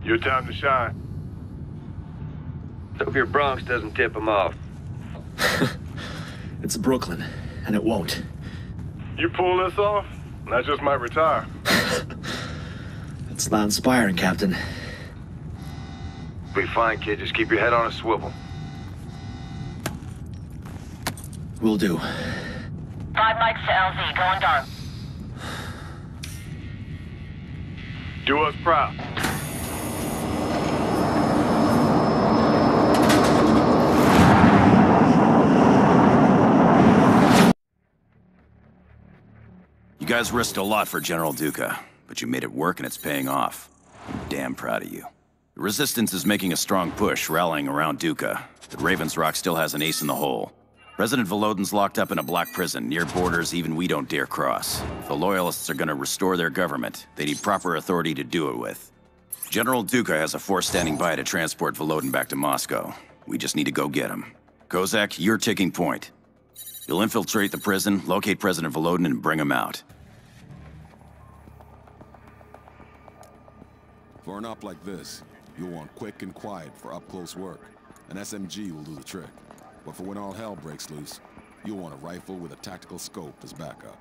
Your time to shine. Hope your Bronx doesn't tip them off. It's Brooklyn, and it won't. You pull this off, and I just might retire. It's not inspiring, Captain. Be fine, kid. Just keep your head on a swivel. Will do. 5 mics to LZ, going dark. Do us proud. You guys risked a lot for General Duca, but you made it work and it's paying off. I'm damn proud of you. The Resistance is making a strong push, rallying around Duca, but Raven's Rock still has an ace in the hole. President Volodin's locked up in a black prison, near borders even we don't dare cross. If the Loyalists are gonna restore their government, they need proper authority to do it with. General Duca has a force standing by to transport Volodin back to Moscow. We just need to go get him. Kozak, you're taking point. You'll infiltrate the prison, locate President Volodin, and bring him out. For an op like this, you'll want quick and quiet for up-close work. An SMG will do the trick. But for when all hell breaks loose, you'll want a rifle with a tactical scope as backup.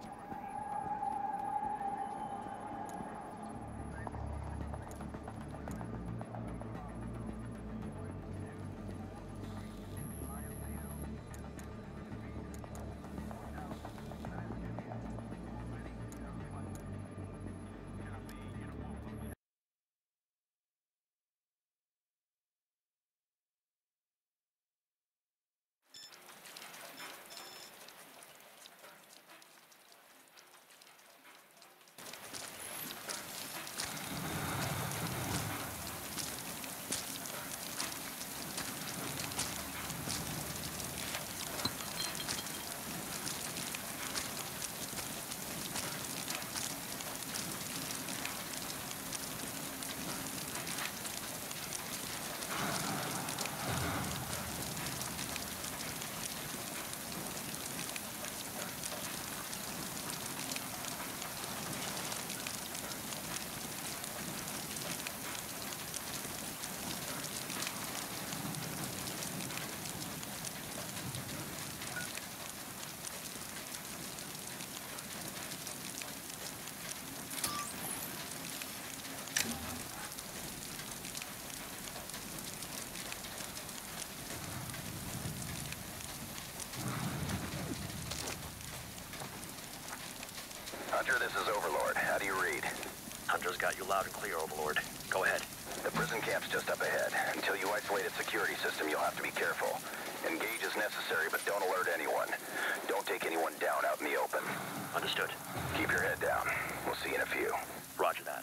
Hunter, this is Overlord. How do you read? Hunter's got you loud and clear, Overlord. Go ahead. The prison camp's just up ahead. Until you isolate its security system, you'll have to be careful. Engage as necessary, but don't alert anyone. Don't take anyone down out in the open. Understood. Keep your head down. We'll see you in a few. Roger that.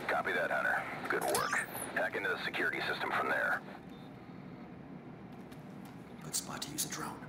Copy that, Hunter. Good work. Hack into the security system from there. Good spot to use a drone.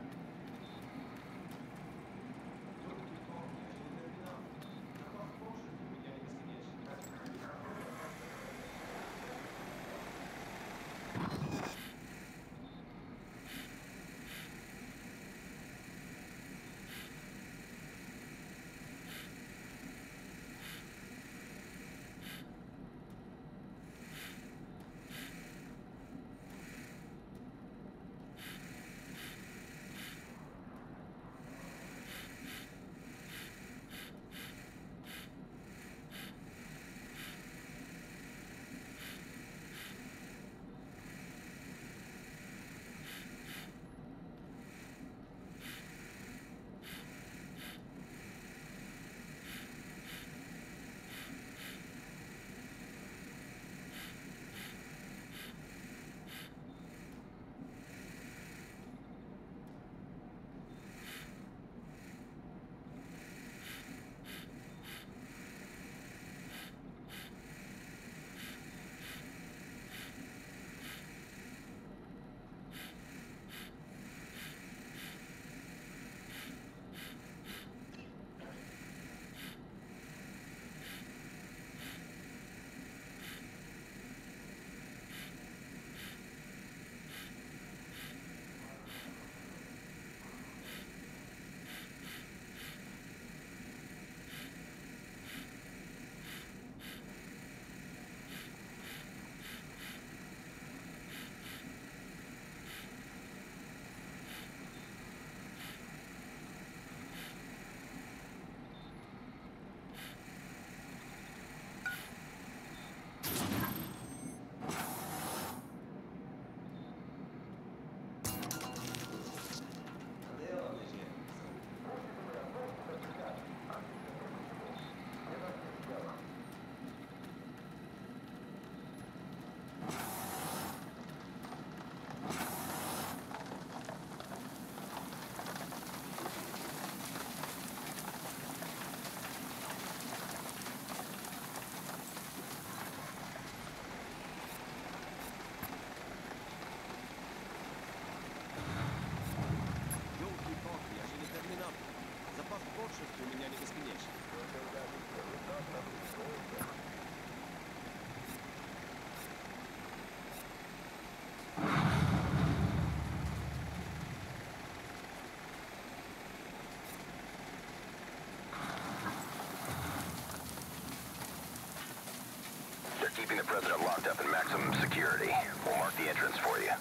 Keeping the president locked up in maximum security. We'll mark the entrance for you.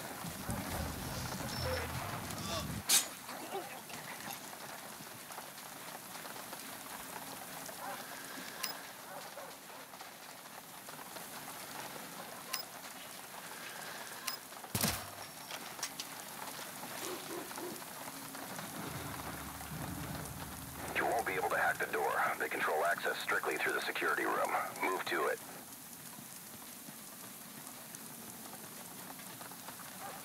You won't be able to hack the door. They control access strictly through the security room. Move to it.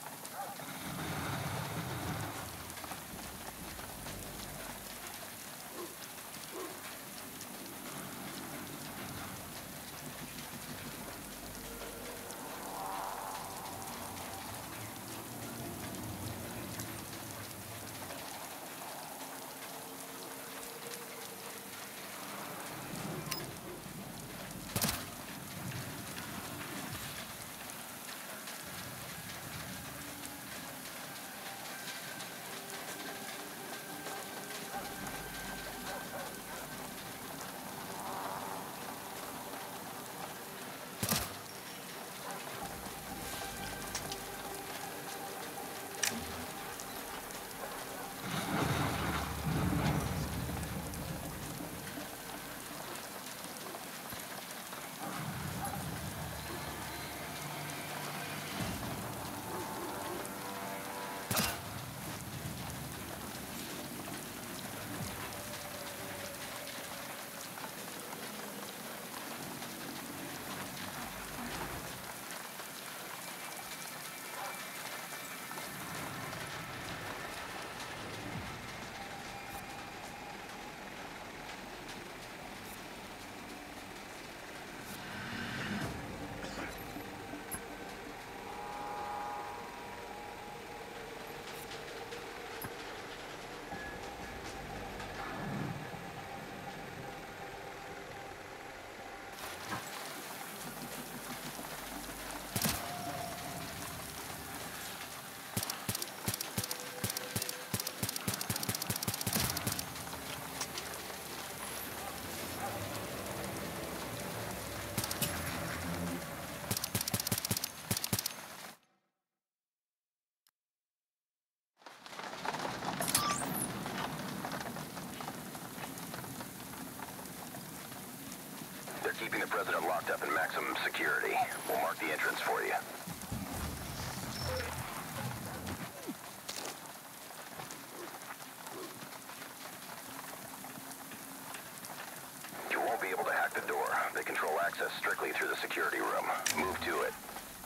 keeping the president locked up in maximum security. We'll mark the entrance for you. You won't be able to hack the door. They control access strictly through the security room. Move to it.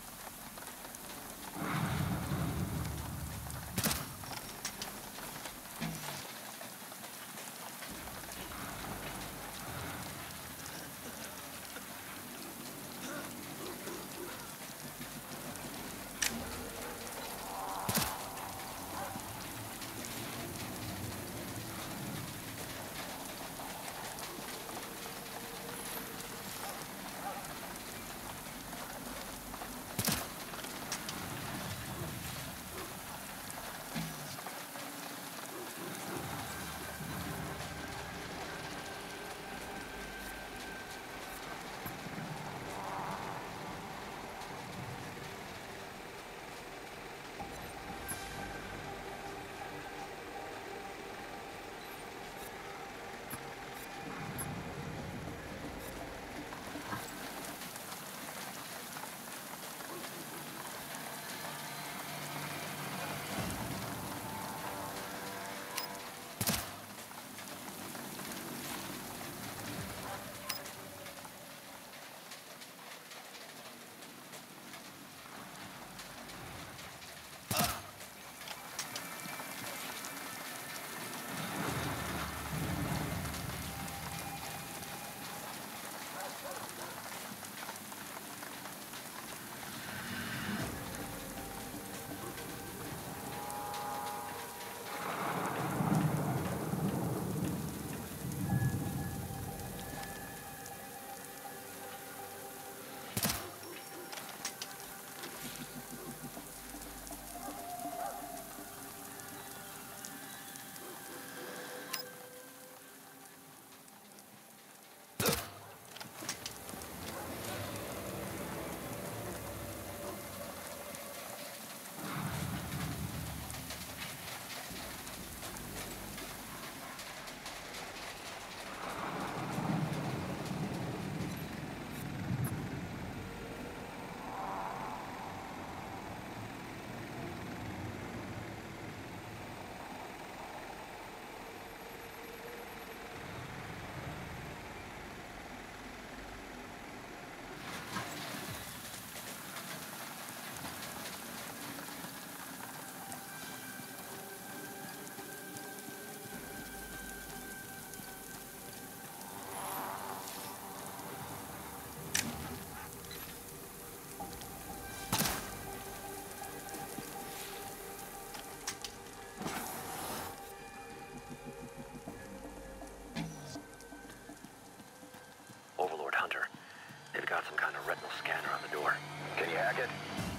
got some kind of retinal scanner on the door. Can you hack it?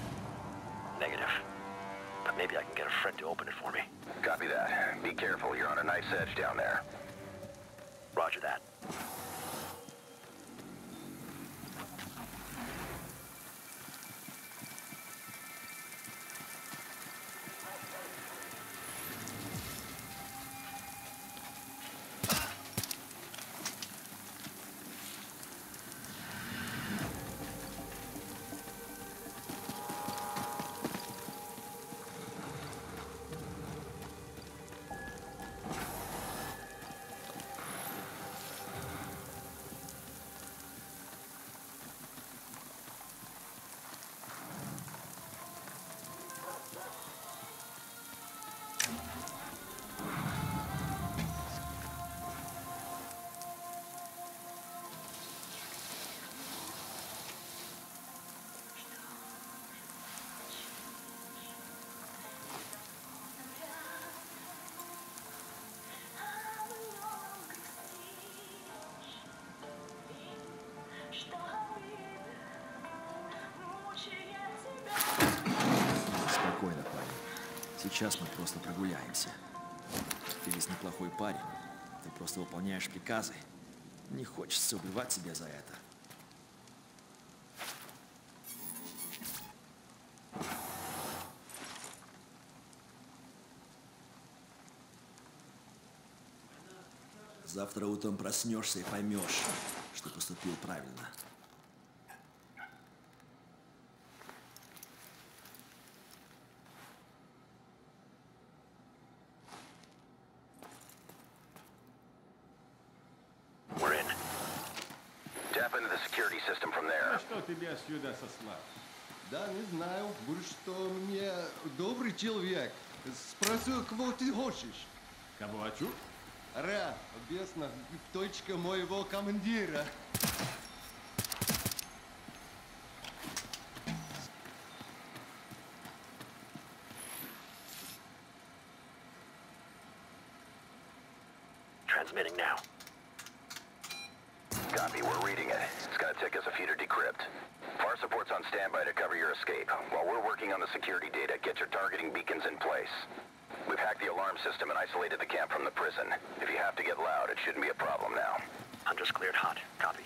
Negative. But maybe I can get a friend to open it for me. Copy that. Be careful, you're on a nice edge down there. Roger that. Спокойно, парень. Сейчас мы просто прогуляемся. Ты ведь неплохой парень. Ты просто выполняешь приказы. Не хочется убивать тебя за это. Завтра утром проснешься и поймешь. что поступил правильно. We're in. Tap into the security system from there. Что тебя сюда сослал? Да, не знаю. Будешь что мне добрый человек. Спросил, кого ты хочешь. Кого хочу? Ра, объясна, точка моего командира. Transmitting now. Copy, we're reading it. It's gonna take us a few to decrypt. Far support's on standby to cover your escape. While we're working on the security data, get your targeting beacons in place. We've hacked the alarm system and isolated the camp from the prison. If you have to get loud, it shouldn't be a problem now. Hunter's cleared hot. Copy.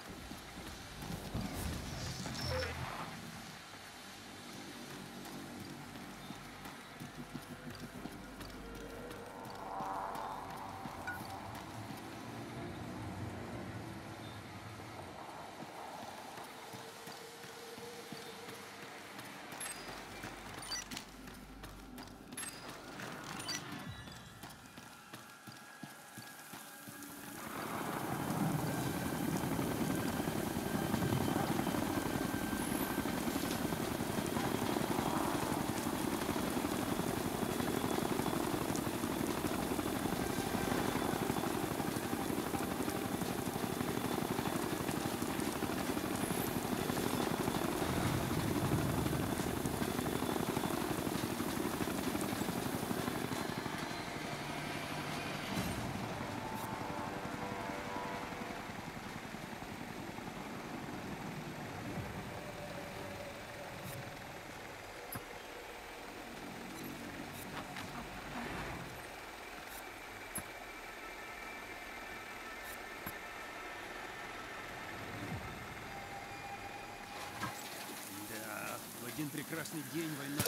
Один прекрасный день война.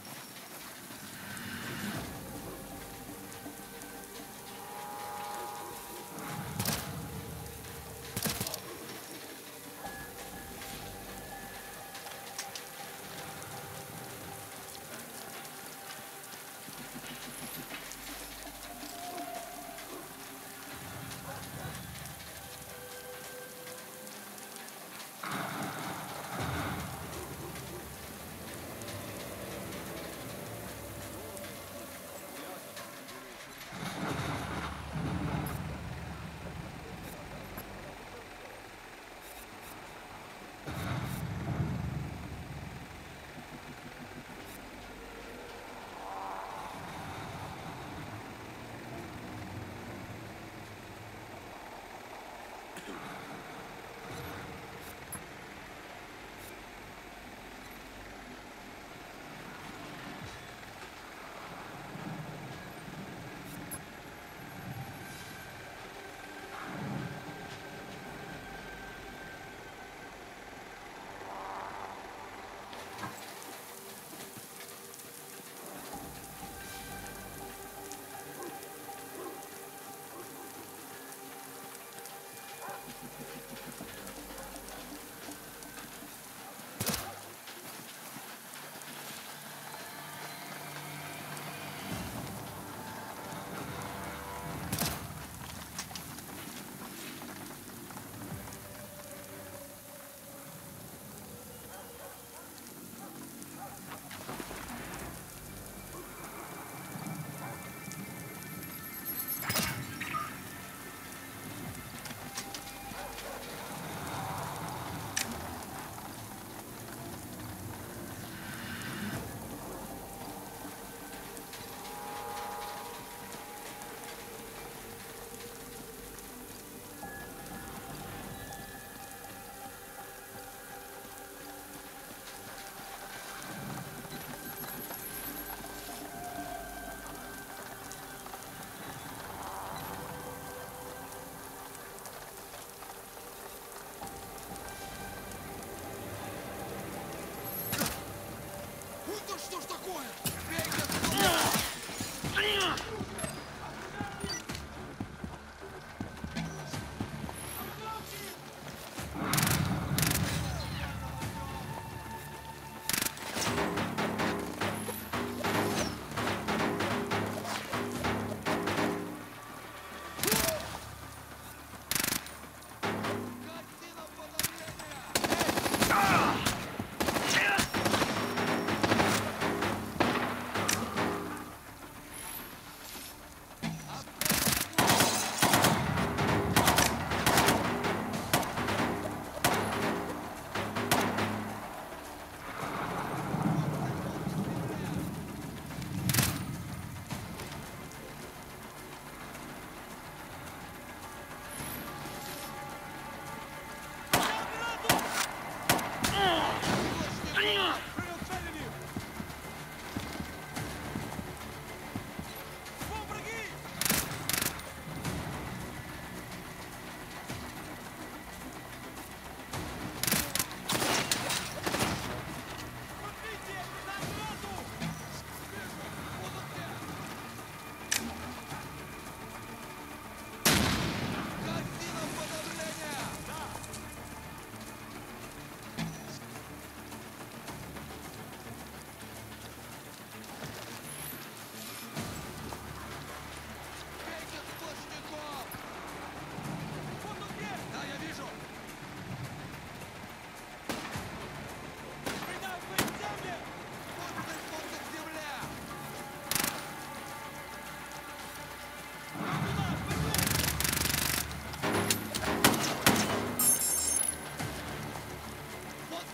Что ж такое?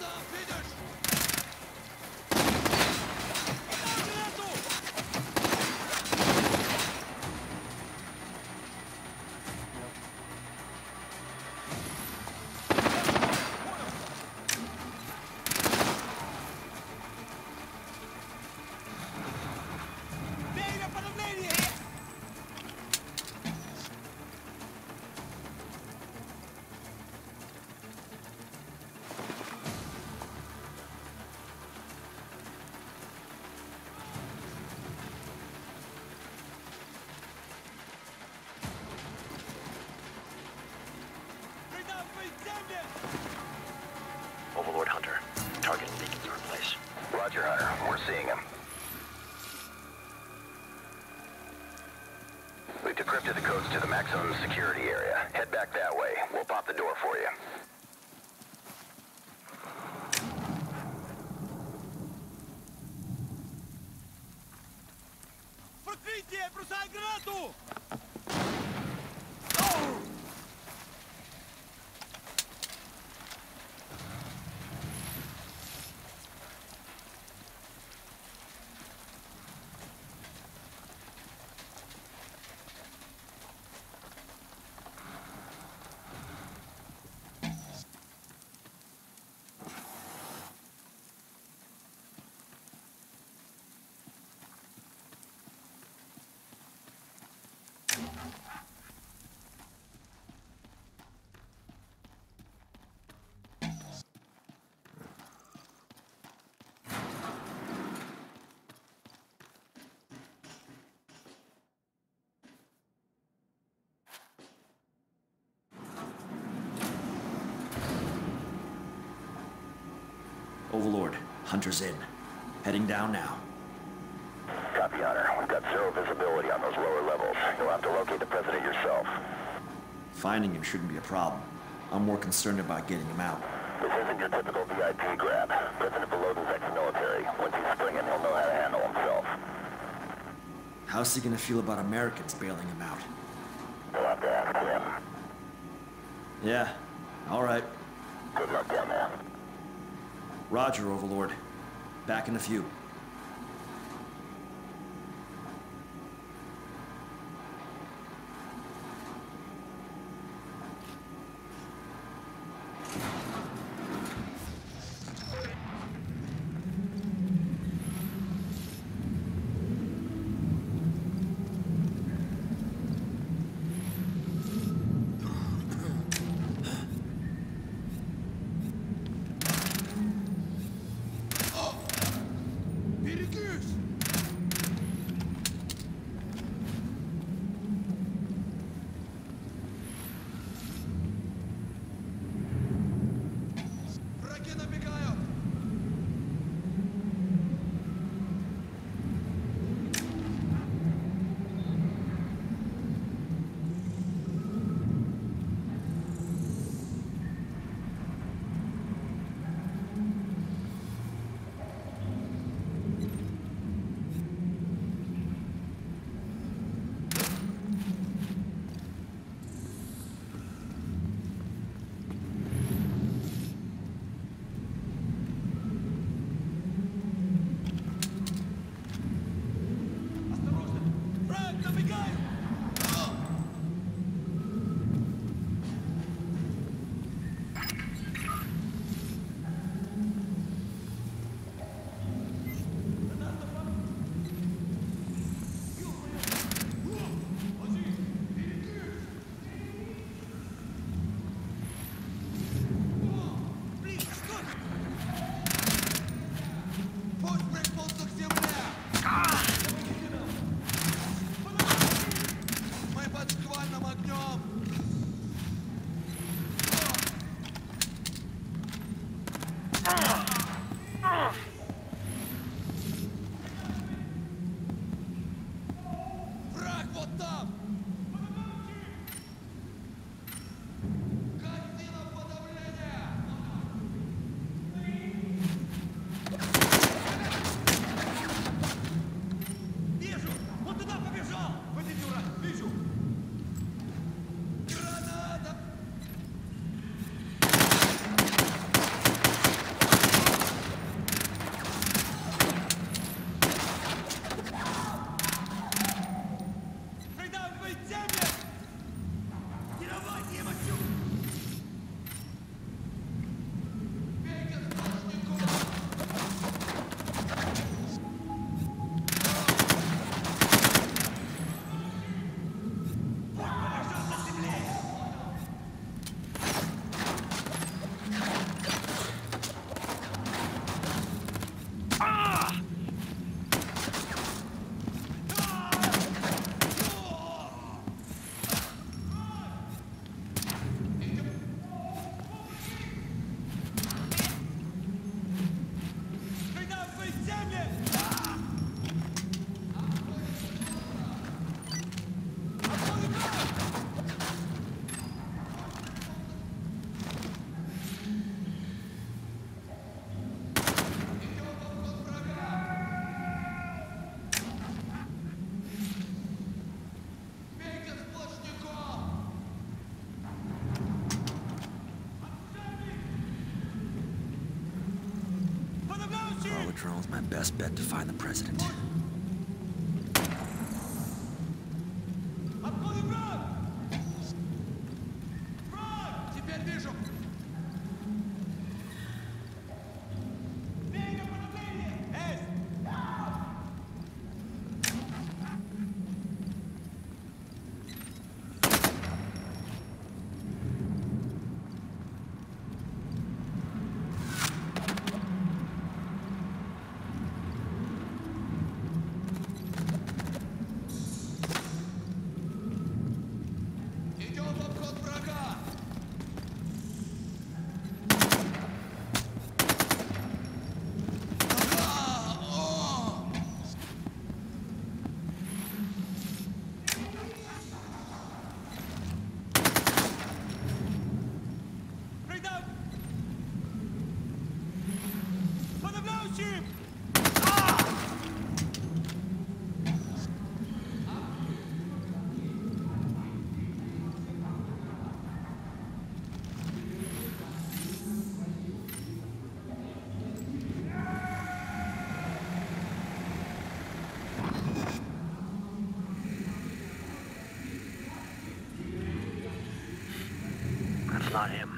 Overlord Hunter. Target and beacons are in place. Roger, Hunter. We're seeing him. We've decrypted the codes to the maximum security area. Head back that way. We'll pop the door for you. Overlord, Hunter's in. Heading down now. Copy, Hunter. We've got zero visibility on those lower levels. You'll have to locate the President yourself. Finding him shouldn't be a problem. I'm more concerned about getting him out. This isn't your typical VIP grab. President Belodin's ex-military. Once he's springing, he'll know how to handle himself. How's he gonna feel about Americans bailing him out? You'll have to ask him. Yeah, all right. Good luck down there. Roger, Overlord. Back in a few. Drone's my best bet to find the president. That's not him.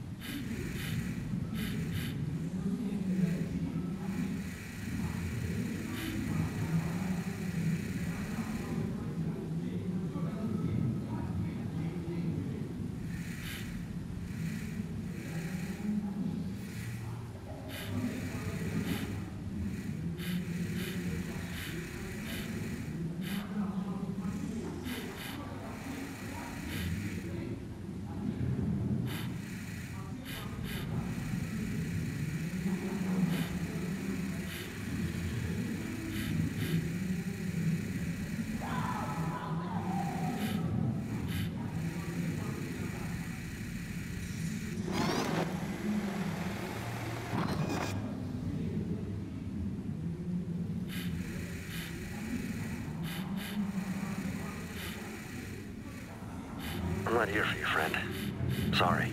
I'm not here for you, friend. Sorry.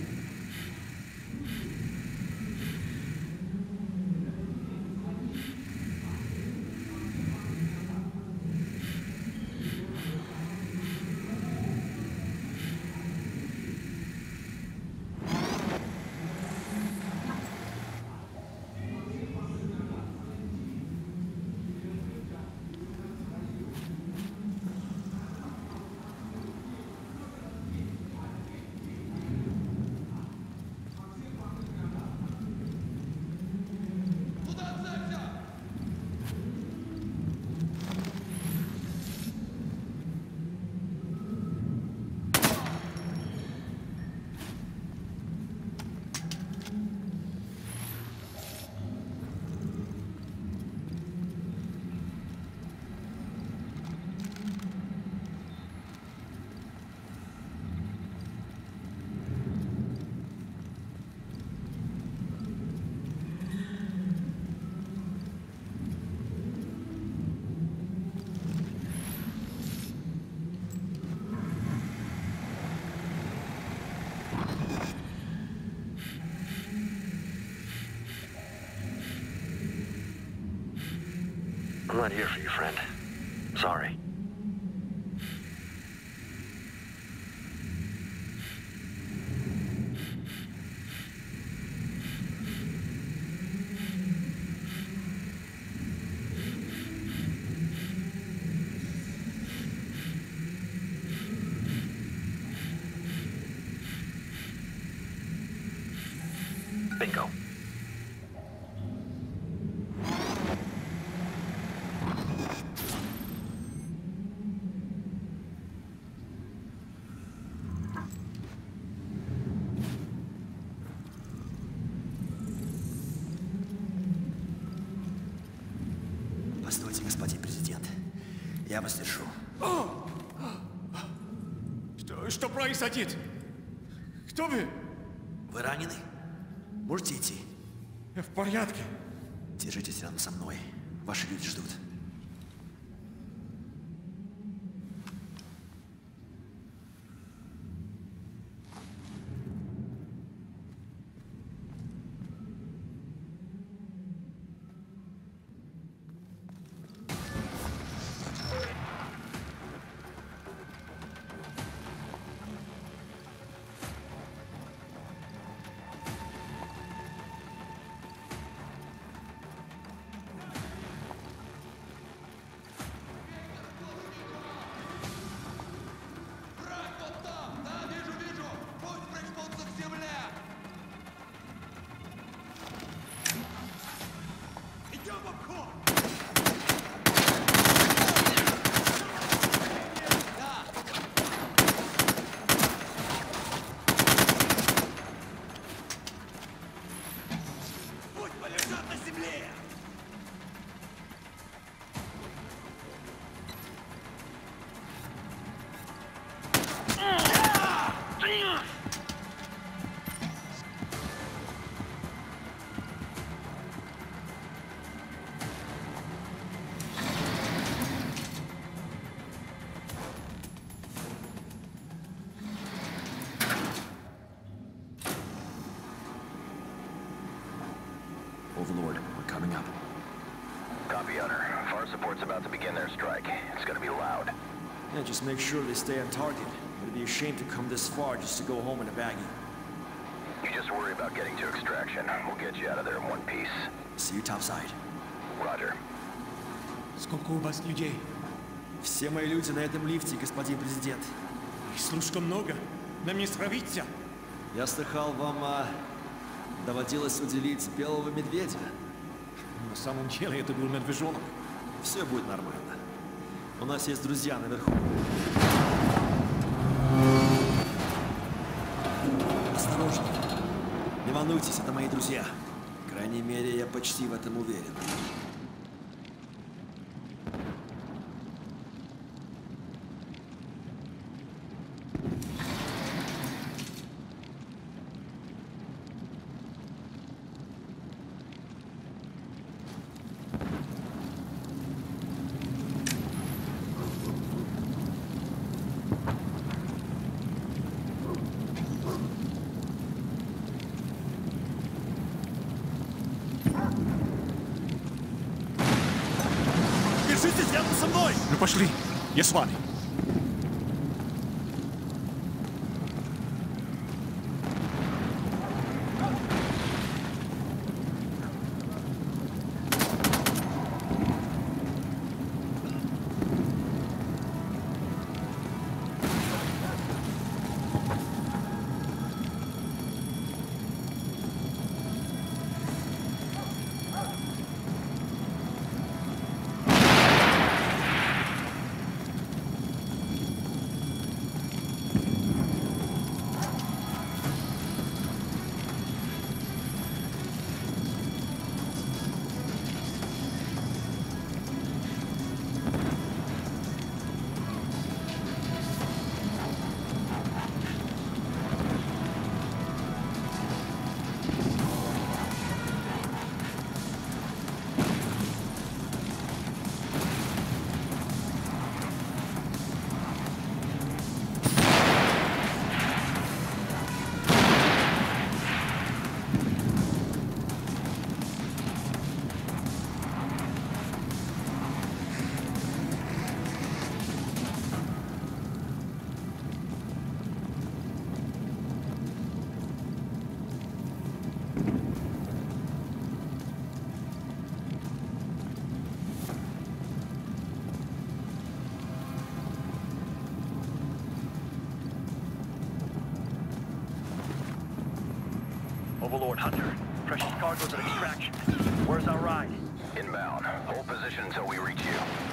I'm not here for you, friend. Sorry. Bingo. Постойте, господин президент. Я вас держу. Что происходит? Кто вы? Вы ранены? Можете идти? Я в порядке. Держитесь рядом со мной. Ваши люди ждут. Overlord, we're coming up. Copy, Hunter. Far support's about to begin their strike. It's gonna be loud. Yeah, just make sure they stay on target. It'd be a shame to come this far just to go home in a baggie. You just worry about getting to extraction. We'll get you out of there in one piece. See you topside. Roger. Сколько у вас людей? Все мои люди на этом лифте, господин президент. Их слишком много. Нам не справиться. Я слыхал, вам доводилось уделить белого медведя. На самом деле это был медвежонок. Все будет нормально. У нас есть друзья наверху. Осторожней. Не волнуйтесь, это мои друзья. По крайней мере, я почти в этом уверен. Держитесь рядом со мной! Ну пошли, я с вами. Overlord Hunter, precious cargoes at extraction. Where's our ride? Inbound. Hold position until we reach you.